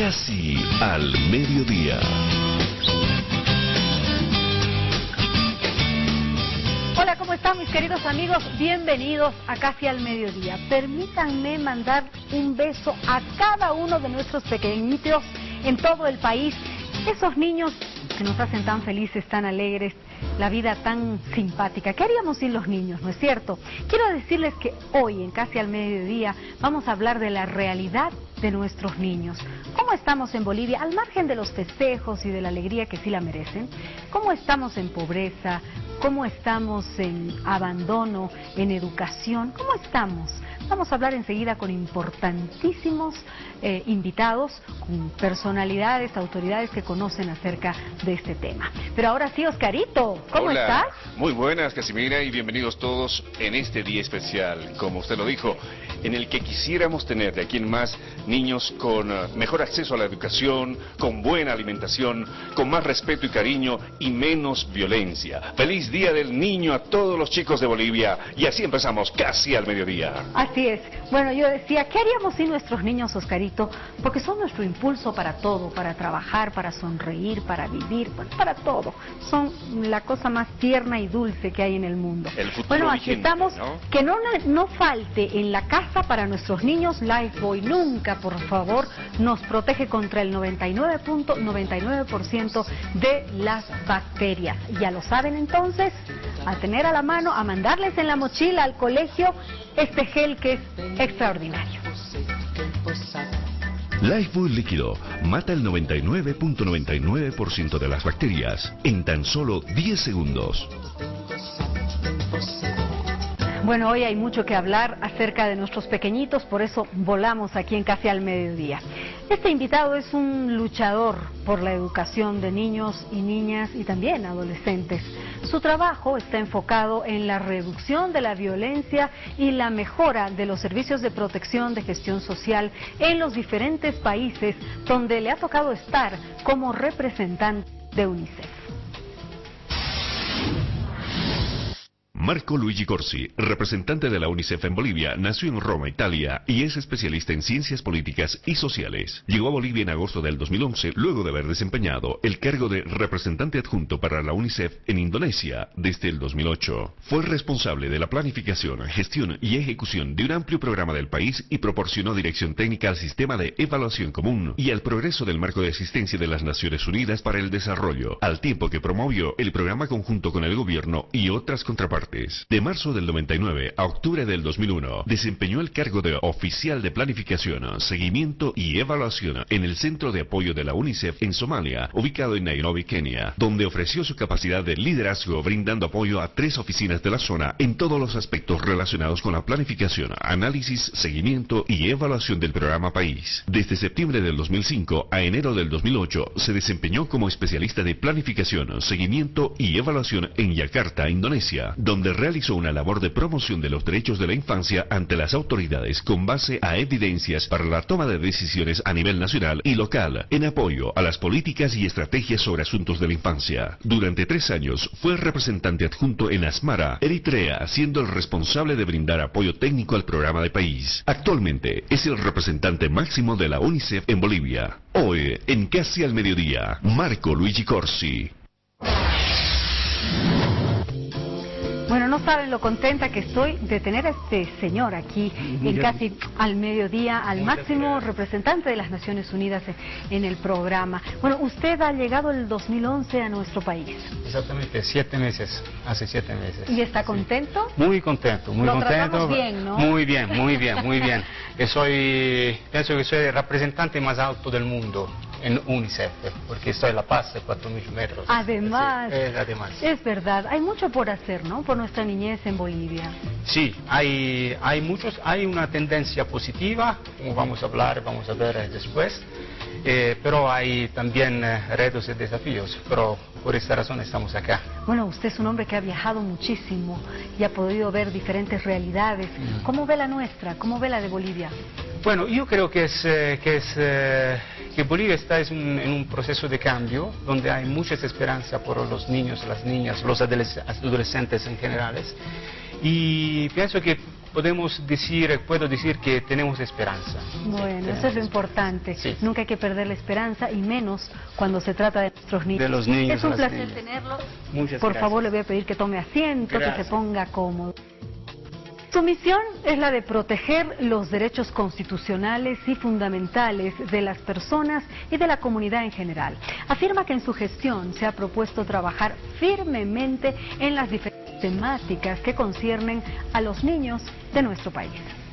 Casi al mediodía. Hola, ¿cómo están mis queridos amigos? Bienvenidos a Casi al Mediodía. Permítanme mandar un beso a cada uno de nuestros pequeñitos en todo el país. Esos niños que nos hacen tan felices, tan alegres, la vida tan simpática. ¿Qué haríamos sin los niños, no es cierto? Quiero decirles que hoy en Casi al Mediodía vamos a hablar de la realidad de nuestros niños. ¿Cómo estamos en Bolivia, al margen de los festejos y de la alegría que sí la merecen? ¿Cómo estamos en pobreza? ¿Cómo estamos en abandono, en educación? ¿Cómo estamos? Vamos a hablar enseguida con importantísimos invitados, con personalidades, autoridades que conocen acerca de este tema. Pero ahora sí, Oscarito, ¿cómo estás? Muy buenas, Casimira, y bienvenidos todos en este día especial, como usted lo dijo, en el que quisiéramos tener de aquí en más niños con mejor acceso a la educación, con buena alimentación, con más respeto y cariño y menos violencia. ¡Feliz Día del Niño a todos los chicos de Bolivia! Y así empezamos Casi al Mediodía. Así es. Bueno, yo decía, ¿qué haríamos sin nuestros niños, Oscarito? Porque son nuestro impulso para todo, para trabajar, para sonreír, para vivir, para todo. Son la cosa más tierna y dulce que hay en el mundo. El futuro bueno, aquí vigente, estamos, ¿no? Que no falte en la casa para nuestros niños Lifebuoy. Nunca, por favor, nos protege contra el 99.99% de las bacterias. Ya lo saben entonces, a tener a la mano, a mandarles en la mochila al colegio este gel que es extraordinario. Lifebuoy líquido mata el 99.99% de las bacterias en tan solo 10 segundos. Bueno, hoy hay mucho que hablar acerca de nuestros pequeñitos, por eso volamos aquí en Casi al Mediodía. Este invitado es un luchador por la educación de niños y niñas y también adolescentes. Su trabajo está enfocado en la reducción de la violencia y la mejora de los servicios de protección de gestión social en los diferentes países donde le ha tocado estar como representante de UNICEF. Marco Luigi Corsi, representante de la UNICEF en Bolivia, nació en Roma, Italia, y es especialista en ciencias políticas y sociales. Llegó a Bolivia en agosto del 2011, luego de haber desempeñado el cargo de representante adjunto para la UNICEF en Indonesia desde el 2008. Fue responsable de la planificación, gestión y ejecución de un amplio programa del país y proporcionó dirección técnica al sistema de evaluación común y al progreso del marco de asistencia de las Naciones Unidas para el Desarrollo, al tiempo que promovió el programa conjunto con el gobierno y otras contrapartes. De marzo del 99 a octubre del 2001, desempeñó el cargo de oficial de planificación, seguimiento y evaluación en el Centro de Apoyo de la UNICEF en Somalia, ubicado en Nairobi, Kenia, donde ofreció su capacidad de liderazgo brindando apoyo a 3 oficinas de la zona en todos los aspectos relacionados con la planificación, análisis, seguimiento y evaluación del programa país. Desde septiembre del 2005 a enero del 2008, se desempeñó como especialista de planificación, seguimiento y evaluación en Yakarta, Indonesia, donde realizó una labor de promoción de los derechos de la infancia ante las autoridades con base a evidencias para la toma de decisiones a nivel nacional y local en apoyo a las políticas y estrategias sobre asuntos de la infancia. Durante 3 años fue representante adjunto en Asmara, Eritrea, siendo el responsable de brindar apoyo técnico al programa de país. Actualmente es el representante máximo de la UNICEF en Bolivia. Hoy, en Casi al Mediodía, Marco Luigi Corsi. Bueno, no saben lo contenta que estoy de tener a este señor aquí en Casi al Mediodía, al máximo representante de las Naciones Unidas en el programa. Bueno, usted ha llegado el 2011 a nuestro país. Exactamente, 7 meses, hace 7 meses. ¿Y está contento? Sí. Muy contento, muy contento. Tratamos bien, ¿no? Muy bien, muy bien, muy bien. Pienso que soy el representante más alto del mundo en UNICEF, porque estoy en La Paz, de 4.000 metros. Además, sí, además. Es verdad, hay mucho por hacer, ¿no? Por nuestra niñez en Bolivia. Sí, hay una tendencia positiva, como vamos a ver después, pero hay también retos y desafíos, pero por esta razón estamos acá. Bueno, usted es un hombre que ha viajado muchísimo y ha podido ver diferentes realidades. ¿Cómo ve la nuestra? ¿Cómo ve la de Bolivia? Bueno, yo creo que Bolivia está en un proceso de cambio donde hay mucha esperanza por los niños, las niñas, los adolescentes en general. Y pienso que puedo decir que tenemos esperanza. Bueno, eso es lo importante. Sí. Nunca hay que perder la esperanza, y menos cuando se trata de nuestros niños. De los niños. Es un las placer niñas. tenerlo. Muchas Por gracias. favor, le voy a pedir que tome asiento, Gracias. que se ponga cómodo. Su misión es la de proteger los derechos constitucionales y fundamentales de las personas y de la comunidad en general. Afirma que en su gestión se ha propuesto trabajar firmemente en las diferentes temáticas que conciernen a los niños de nuestro país.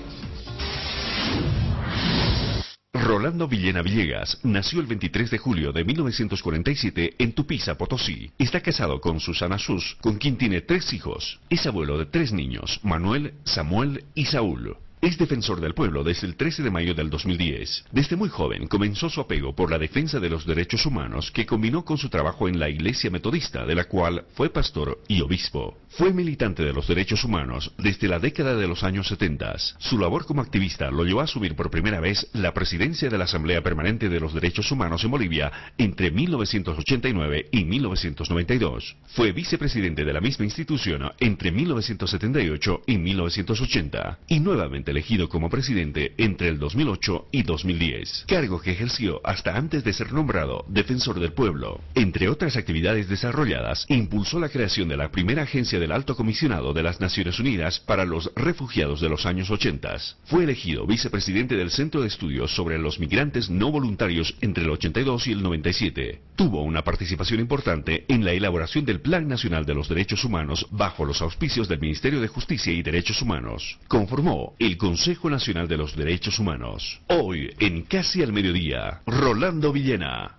Rolando Villena Villegas nació el 23 de julio de 1947 en Tupiza, Potosí. Está casado con Susana Sus, con quien tiene 3 hijos. Es abuelo de 3 niños, Manuel, Samuel y Saúl. Es defensor del pueblo desde el 13 de mayo del 2010. Desde muy joven comenzó su apego por la defensa de los derechos humanos, que combinó con su trabajo en la Iglesia Metodista, de la cual fue pastor y obispo. Fue militante de los derechos humanos desde la década de los años 70. Su labor como activista lo llevó a asumir por primera vez la presidencia de la Asamblea Permanente de los Derechos Humanos en Bolivia entre 1989 y 1992. Fue vicepresidente de la misma institución entre 1978 y 1980 y nuevamente elegido como presidente entre el 2008 y 2010, cargo que ejerció hasta antes de ser nombrado defensor del pueblo. Entre otras actividades desarrolladas, impulsó la creación de la primera agencia del Alto Comisionado de las Naciones Unidas para los Refugiados de los años 80. Fue elegido vicepresidente del Centro de Estudios sobre los Migrantes No Voluntarios entre el 82 y el 97. Tuvo una participación importante en la elaboración del Plan Nacional de los Derechos Humanos bajo los auspicios del Ministerio de Justicia y Derechos Humanos. Conformó el Consejo Nacional de los Derechos Humanos. Hoy, en Casi al Mediodía, Rolando Villena.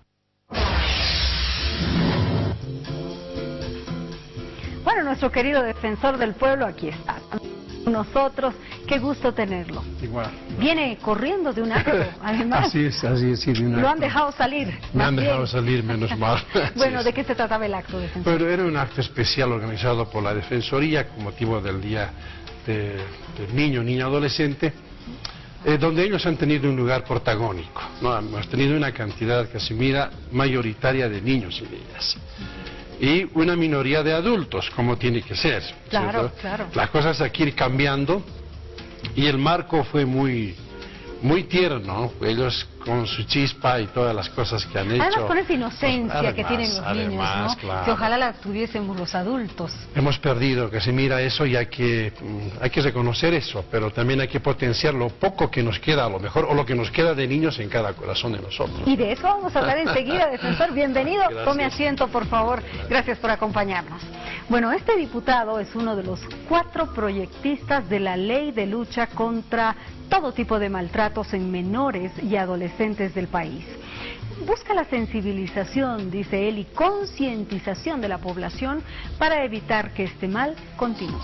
Bueno, nuestro querido defensor del pueblo aquí está. Nosotros, qué gusto tenerlo. Igual. Viene corriendo de un acto, además. Así es, sí, de un Lo han acto. dejado salir. Me han más dejado bien. salir, menos mal. Bueno, Así ¿de es. qué se trataba el acto, defensor? Pero era un acto especial organizado por la Defensoría con motivo del Día del Niño Adolescente, donde ellos han tenido un lugar protagónico, ¿no? Hemos tenido una cantidad casi mayoritaria de niños y niñas. Y una minoría de adultos, como tiene que ser. Claro, ¿cierto? claro. Las cosas aquí ir cambiando y el marco fue muy tierno, ellos con su chispa y todas las cosas que han hecho. Además con esa inocencia Además, que tienen los niños, ¿no? claro. Que ojalá la tuviésemos los adultos. Hemos perdido, que se mira eso y hay que reconocer eso, pero también hay que potenciar lo poco que nos queda a lo mejor, o lo que nos queda de niños en cada corazón de nosotros. Y de eso vamos a hablar enseguida, defensor. Bienvenido, Gracias. tome asiento, por favor. Gracias por acompañarnos. Bueno, este diputado es uno de los 4 proyectistas de la Ley de Lucha contra todo tipo de maltratos en menores y adolescentes del país. Busca la sensibilización, dice él, y concientización de la población para evitar que este mal continúe.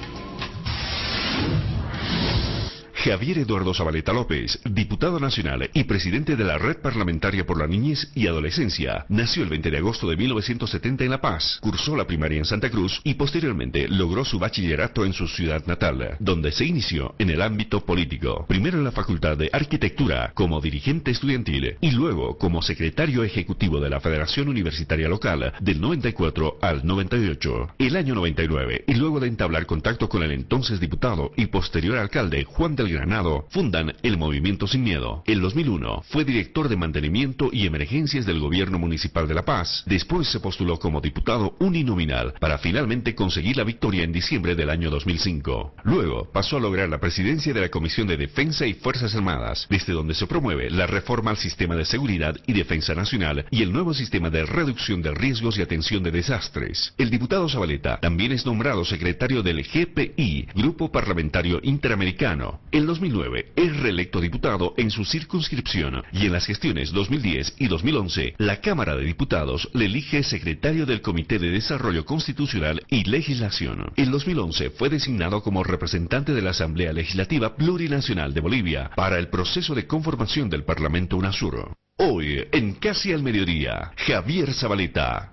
Javier Eduardo Zabaleta López, diputado nacional y presidente de la Red Parlamentaria por la Niñez y Adolescencia, nació el 20 de agosto de 1970 en La Paz, cursó la primaria en Santa Cruz y posteriormente logró su bachillerato en su ciudad natal, donde se inició en el ámbito político, primero en la Facultad de Arquitectura como dirigente estudiantil y luego como secretario ejecutivo de la Federación Universitaria Local del 94 al 98. El año 99, y luego de entablar contacto con el entonces diputado y posterior alcalde Juan del Granado, fundan el Movimiento Sin Miedo. En 2001 fue director de mantenimiento y emergencias del gobierno municipal de La Paz. Después se postuló como diputado uninominal para finalmente conseguir la victoria en diciembre del año 2005. Luego pasó a lograr la presidencia de la Comisión de Defensa y Fuerzas Armadas, desde donde se promueve la reforma al sistema de seguridad y defensa nacional y el nuevo sistema de reducción de riesgos y atención de desastres. El diputado Zabaleta también es nombrado secretario del GPI, Grupo Parlamentario Interamericano. En 2009 es reelecto diputado en su circunscripción y en las gestiones 2010 y 2011 la Cámara de Diputados le elige secretario del Comité de Desarrollo Constitucional y Legislación. En 2011 fue designado como representante de la Asamblea Legislativa Plurinacional de Bolivia para el proceso de conformación del Parlamento UNASUR. Hoy, en Casi al Mediodía, Javier Zabaleta.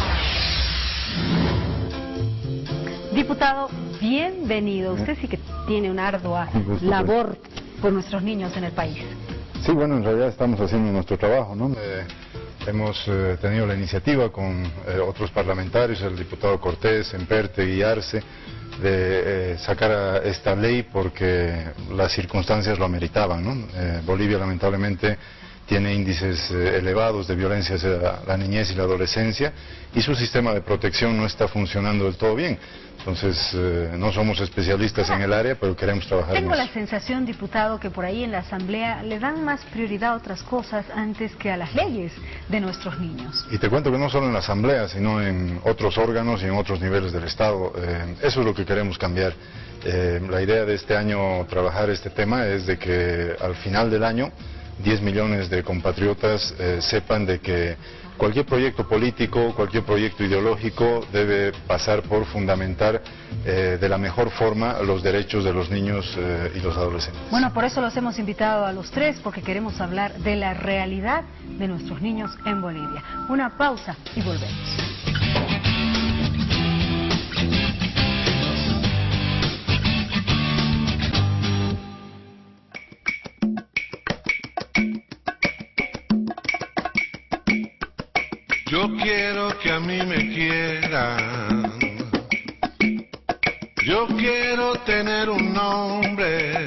Diputado, bienvenido. Usted sí que tiene una ardua labor por nuestros niños en el país. Sí, bueno, en realidad estamos haciendo nuestro trabajo, ¿no? Hemos tenido la iniciativa con otros parlamentarios, el diputado Cortés, Emperte, Guillarse, sacar esta ley porque las circunstancias lo ameritaban, ¿no? Bolivia lamentablemente tiene índices elevados de violencia hacia la niñez y la adolescencia y su sistema de protección no está funcionando del todo bien. Entonces, no somos especialistas en el área, pero queremos trabajar en eso. Tengo la sensación, diputado, que por ahí en la Asamblea le dan más prioridad a otras cosas antes que a las leyes de nuestros niños. Y te cuento que no solo en la Asamblea, sino en otros órganos y en otros niveles del Estado. Eso es lo que queremos cambiar. La idea de este año trabajar este tema es de que al final del año 10 millones de compatriotas sepan de que cualquier proyecto político, cualquier proyecto ideológico debe pasar por fundamentar de la mejor forma los derechos de los niños y los adolescentes. Bueno, por eso los hemos invitado a los tres, porque queremos hablar de la realidad de nuestros niños en Bolivia. Una pausa y volvemos. Yo quiero que a mí me quieran, yo quiero tener un nombre,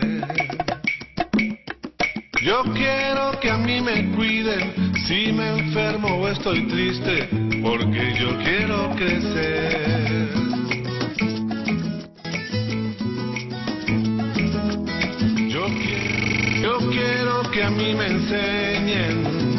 yo quiero que a mí me cuiden si me enfermo o estoy triste, porque yo quiero crecer. Yo quiero que a mí me enseñen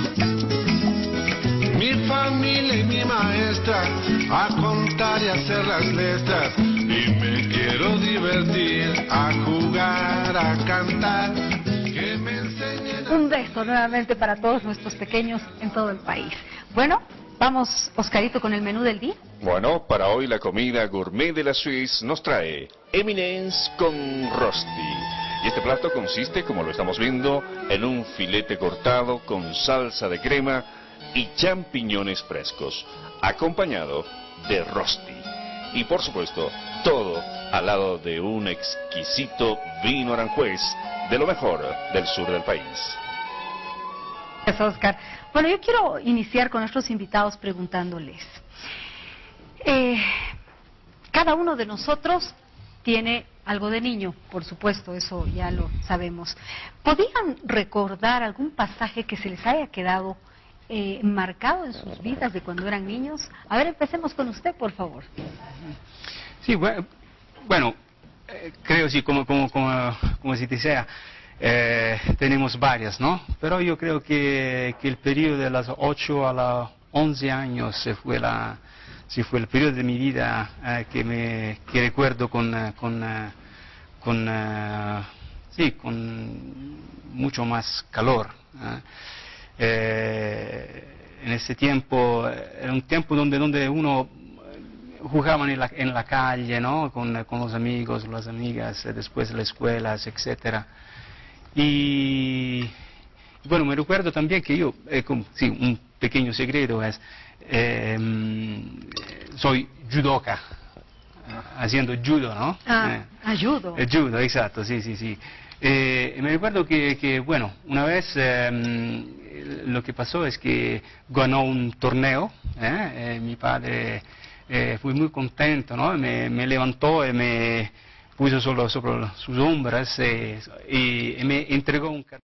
mi familia y mi maestra a contar y hacer las letras, y me quiero divertir, a jugar, a cantar, que me enseñen Un beso nuevamente para todos nuestros pequeños en todo el país. Bueno, vamos, Oscarito, con el menú del día. Bueno, para hoy la comida gourmet de la Suisse nos trae Eminence con Rosti. Y este plato consiste, como lo estamos viendo, en un filete cortado con salsa de crema y champiñones frescos, acompañado de rosti. Y por supuesto, todo al lado de un exquisito vino aranjuez de lo mejor del sur del país. Gracias, Oscar. Bueno, yo quiero iniciar con nuestros invitados preguntándoles. Cada uno de nosotros tiene algo de niño, por supuesto, eso ya lo sabemos. ¿Podrían recordar algún pasaje que se les haya quedado marcado en sus vidas de cuando eran niños? A ver, empecemos con usted, por favor. Sí, bueno, creo sí, como se decía, tenemos varias, ¿no? Pero yo creo que el periodo de los 8 a los 11 años fue el periodo de mi vida que recuerdo con mucho más calor. En ese tiempo, era un tiempo donde uno jugaba en la calle, ¿no? Con los amigos, las amigas, después de las escuelas, etcétera. Y bueno, me recuerdo también que yo, sí, un pequeño secreto es, soy judoka, haciendo judo, ¿no? Judo. Judo, exacto, sí. Me recuerdo que, bueno, una vez lo que pasó es que ganó un torneo, mi padre fue muy contento, ¿no? Me levantó y me puso sobre sus hombros y me entregó un